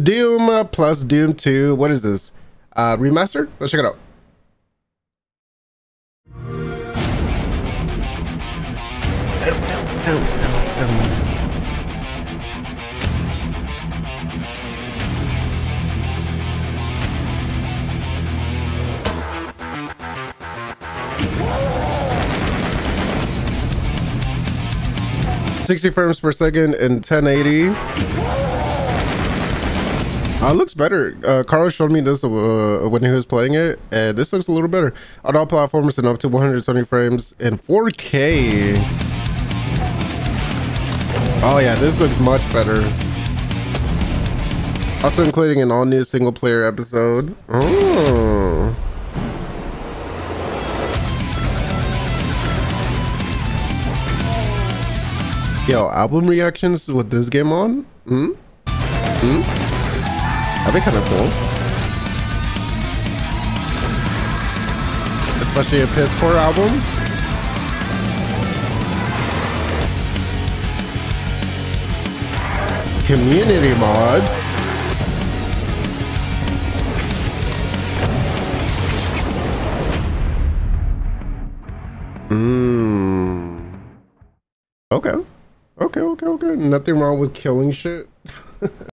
Doom plus Doom 2. What is this? Remastered? Let's check it out. $60 frames per second in 1080. Looks better. Carlos showed me this when he was playing it, and this looks a little better on all platforms and up to 120 frames in 4K. Oh yeah, this looks much better. Also including an all new single player episode. Oh. Yo, album reactions with this game on? That'd be kind of cool. Especially a piss-poor album. Community mods. Okay. Okay. Nothing wrong with killing shit.